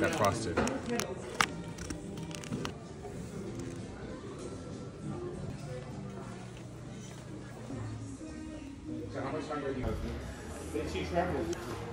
that frosted. So how much longer do you have? Did she travel?